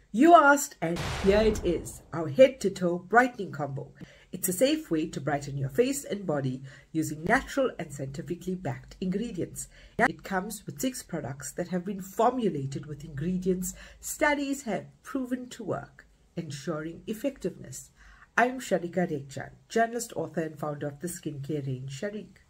You asked, and here it is, our head-to-toe brightening combo. It's a safe way to brighten your face and body using natural and scientifically backed ingredients. It comes with 6 products that have been formulated with ingredients studies have proven to work, ensuring effectiveness. I'm Sharika Rekchan, journalist, author and founder of the skincare range Sharik.